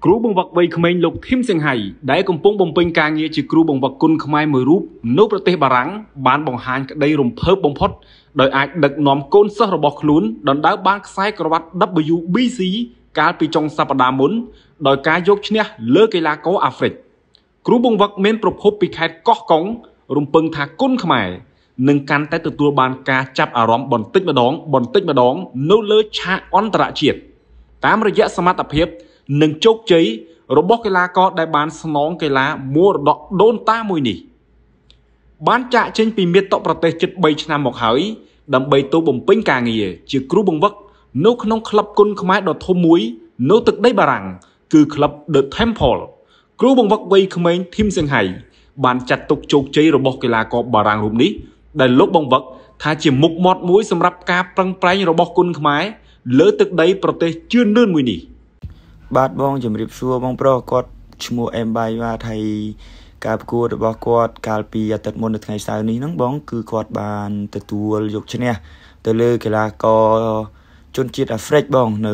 គ្រូបង្វឹកវ័យក្មេងលោកធីមសៀងហៃដែលកំពុងបំពេញការងារជាគ្រូបង្វឹកគុនខ្មែរមួយរូបនៅប្រទេសបារាំងបានបង្ហាញក្តីរំភើបបំផុតដោយអាចដឹកនាំកូនសិស្សរបស់ខ្លួនដណ្ដើមបានខ្សែក្រវ៉ាត់ WBC កាលពីចុងសប្តាហ៍មុនដោយការយកឈ្នះលើកីឡាករអាហ្វ្រិកគ្រូបង្វឹកមានប្រភពពីខេត្តកោះកុងរំពឹងថាគុនខ្មែរនឹងកាន់តែទទួលបានការចាប់អារម្មណ៍បន្តិចម្ដងនៅលើឆាកអន្តរជាតិតាមរយៈសមត្ថភាពនិងជោគជ័យរបស់កីឡាករដែលបានស្នងកីឡាមរតកដូនតាមួយនេះបានចាក់ចេញពីមាតុប្រទេសជិត3ឆ្នាំមកហើយដើម្បីទៅបំពេញការងារជាគ្រូបង្វឹកនៅក្នុងក្លឹបគុនខ្មែរដ៏ធំមួយនៅទឹកដីបារាំងគឺក្លឹប The Temple គ្រូបង្វឹកវ័យក្មេងធីមសៀងហៃបានចាត់ទុកជោគជ័យរបស់កីឡាករបារាំងរូបនេះដែលលោកបង្វឹកថាជាមុខមាត់មួយសម្រាប់ការប្រឹងប្រែងរបស់គុនខ្មែរលើទឹកដីប្រទេសជឿនលឿនមួយនេះបាទបងជំរាបសួរបងប្រុសគាត់ឈ្មោះអេមបាយបាទហើយការប្រកួតរបស់គាត់កាលពីអាទិត្យមុននៅថ្ងៃសៅរ៍នេះហ្នឹងបងគឺគាត់បានទទួលយកឈ្នះទៅលើកីឡាករជនជាតិអាហ្វ្រិកបងនៅ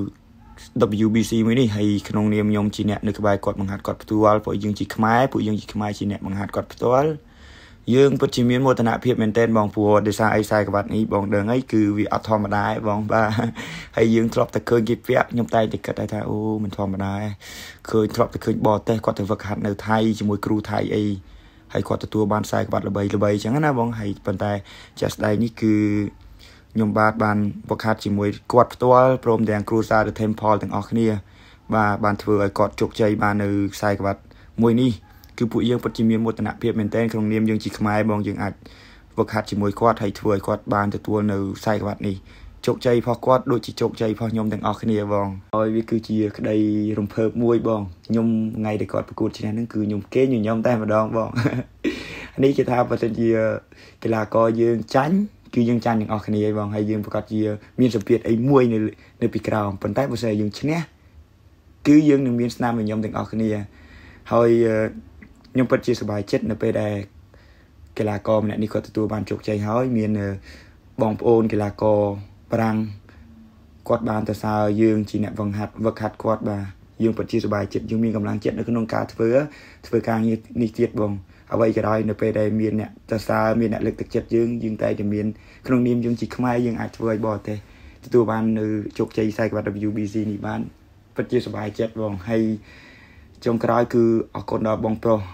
WBC មួយនេះហើយក្នុងនាមខ្ញុំជាអ្នកនៅក្បែរគាត់បង្ហាត់គាត់ផ្ទាល់ពួកយើងជាខ្មែរជាអ្នកបង្ហាត់គាត់ផ្ទាល់យើងពិតជាមានមោទនភាពមែនទែនបងព្រោះដោយសារអីខ្សែក្រវ៉ាត់នេះបងដឹងហើយគឺវាអត់ធម្មតាទេបងបាទហើយយើងធ្លាប់តែឃើញគេពាក់ខ្ញុំតែគិតថាអូមិនធម្មតាទេឃើញធ្លាប់តែឃើញបរទេសគាត់ទៅវឹកហាត់នៅថៃជាមួយគ្រូថៃអីហើយគាត់ទទួលបានខ្សែក្រវ៉ាត់ល្បីអញ្ចឹងណាបងហើយប៉ុន្តែជាក់ស្ដែងនេះគឺខ្ញុំបានវឹកហាត់ជាមួយគាត់ផ្ទាល់ព្រមទាំងគ្រូសា The Temple ទាំងអស់គ្នាបាទបានធ្វើឲ្យគាត់ជោគជ័យបាននៅខ្សែក្រវ៉ាត់មួយនេះគឺពួកយើងពិតជាមានមោទនភាពមែនទែនក្នុងនាមយើងជាខ្មែរបងយើងអាចវឹកហាត់ជាមួយគាត់ហើយធ្វើឲ្យគាត់បានទទួលនៅខ្សែក្រវ៉ាត់នេះជោគជ័យរបស់គាត់ដូចជាជោគជ័យរបស់ខ្ញុំទាំងអស់គ្នាបងហើយវាគឺជាក្តីរំភើបមួយបងខ្ញុំថ្ងៃដែលគាត់ប្រកួតឈ្នះហ្នឹងគឺខ្ញុំគេញញឹមតែម្ដងបងនេះគេថាបើសិនជាកីឡាករយើងចាញ់គឺយើងចាញ់ទាំងអស់គ្នាឯងបងហើយយើងប្រកាសជាមានសម្ពាធអីមួយនៅពីក្រោមប៉ុន្តែបើសិនជាយើងឈ្នះគឺយើងនឹងមានស្នាមញញឹមទាំងអស់គ្នាហើយខ្ញុំពិតជាសប្បាយចិត្តនៅពេលដែលកីឡាករម្នាក់នេះគាត់ទទួលបានជោគជ័យហើយមានបងប្អូនកីឡាករបារាំងគាត់បានទៅសើយើងជាអ្នកវឹកហាត់គាត់បាទយើងពិតជាសប្បាយចិត្តយើងមានកម្លាំងចិត្តនៅក្នុងការធ្វើការងារនេះទៀតបងអ្វីក៏ដោយនៅពេលដែលមានអ្នកទៅសើមានអ្នកលើកទឹកចិត្តយើងតែតែមានក្នុងនាមយើងជាខ្មែរយើងអាចធ្វើឲ្យបរទេសទទួលបាននៅជោគជ័យខ្សែក្រវ៉ាត់ WBC នេះបានពិតជាសប្បាយចិត្តបងហើយចុងក្រោយគឺអរគុណដល់បងប្រុស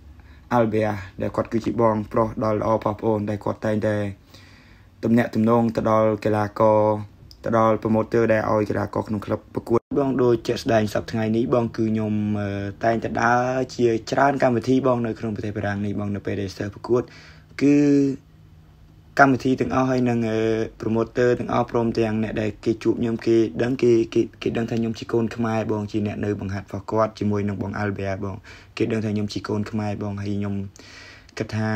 Albert ដែលគាត់គឺជាបងប្រុសដល់ល្អបងប្អូនដែលគាត់តែងតែទំនាក់ទំនងទៅដល់កីឡាករទៅដល់ promoter ដែលឲ្យកីឡាករក្នុងក្លឹបប្រកួតបងដូចជាស្ដែងសប្តាហ៍ថ្ងៃនេះបងគឺខ្ញុំតែងតែដើរជាច្រើនកម្មវិធីបងនៅក្នុងប្រទេសបារាំងនេះបងនៅពេលដែលសិស្សប្រកួតគឺកម្មវិធីទាំងអស់ហើយនឹង promoter ទាំងអស់ព្រមទាំងអ្នកដែលគេជួបខ្ញុំគេដឹងថាខ្ញុំជាកូនខ្មែរបងជាអ្នកនៅបង្ហាត់របស់គាត់ជាមួយនឹងបង Albert បងគេដឹងថាខ្ញុំជាកូនខ្មែរបងហើយខ្ញុំគិតថា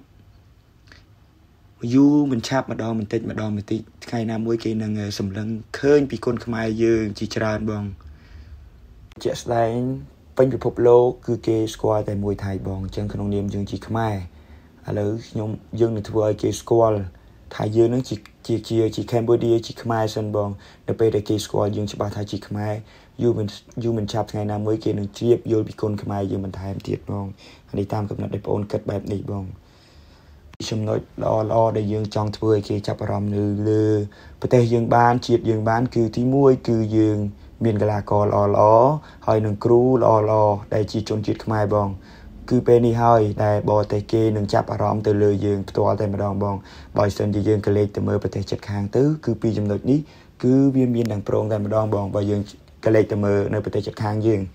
យូរមិនឆាប់ម្ដងបន្តិចថ្ងៃណាមួយគេនឹងសម្លឹងឃើញពីកូនខ្មែរយើងជាច្រើនបងជាក់ស្ដែងពេញពិភពលោកគឺគេស្គាល់តែមួយថៃបងអញ្ចឹងក្នុងនាមយើងជាខ្មែរឥឡូវយើងនឹងធ្វើឲ្យគេស្គាល់ថាយើងនឹងជា Cambodia ជាខ្មែរសិនបងនៅពេលដែលគេស្គាល់យើងច្បាស់ថាជាខ្មែរយូរមិនឆាប់ថ្ងៃណាមួយគេនឹងជ្រាបយល់ពីគុណខ្មែរយើងបន្ថែមទៀតបងនេះតាមកំណត់ដែលបងអូនគិតបែបនេះបងចំណុចល្អដែលយើងចង់ធ្វើឲ្យគេចាប់អារម្មណ៍នៅលើប្រទេសយើងបានជាតិយើងបានគឺទី1គឺយើងមានកីឡាករល្អហើយនឹងគ្រូល្អដែលជាជនជាតិខ្មែរបងគឺពេលនេះហើយដែលបរទេសគេនឹងចាប់អារម្មណ៍ទៅលើយើងផ្ទាល់តែម្ដងបងបើមិនសិនជាយើងក៏លេចទៅមើលប្រទេសជិតខាងទៅគឺពីចំណុចនេះគឺវាមានទាំងប្រងតែម្ដងបងបើយើងក៏លេចទៅមើលនៅប្រទេសជិតខាងយើង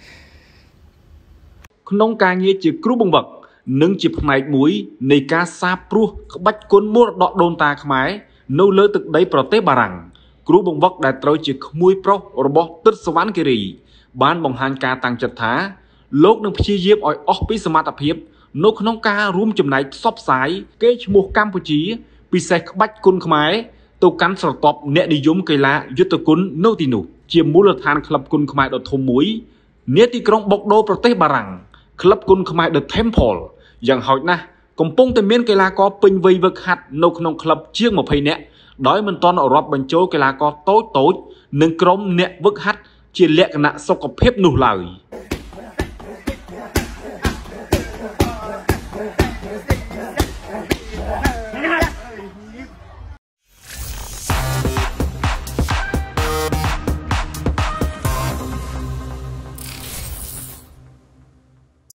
ក្នុងការងារជាគ្រូបង្វឹកនិងជាផ្នែកមួយនៃការសាបព្រោះក្បាច់គុនមរតកដូនតាខ្មែរនៅលើទឹកដីប្រទេសបារាំងគ្រូបង្វឹកដែលត្រូវជាក្មួយប្រុសរបស់ទិត្យសវណ្ណគិរីបានបង្ហាញការតាំងចិត្តថាលោកនឹងព្យាយាមឲ្យអស់ពីសមត្ថភាពនៅក្នុងការរួមចំណែកផ្សព្វផ្សាយកេរ្តិ៍ឈ្មោះកម្ពុជាពិសេសក្បាច់គុនខ្មែរទៅកាន់ស្រទាប់អ្នកនិយមកីឡាយុទ្ធគុននៅទីនោះជាមូលដ្ឋានក្លឹបគុនខ្មែរដ៏ធំមួយនាទីក្រុងបូកដូប្រទេសបារាំងក្លឹបគុនខ្មែរ The Temple យ៉ាងហោចណាស់កំពុងតែមានកីឡាករពេញវ័យវឹកហាត់នៅក្នុងក្លឹបជាង20នាក់ដោយមិនទាន់រាប់បញ្ចូលកីឡាករតូចនិងក្រុមអ្នកវឹកហាត់ជាលក្ខណៈសុខភាពនោះឡើយ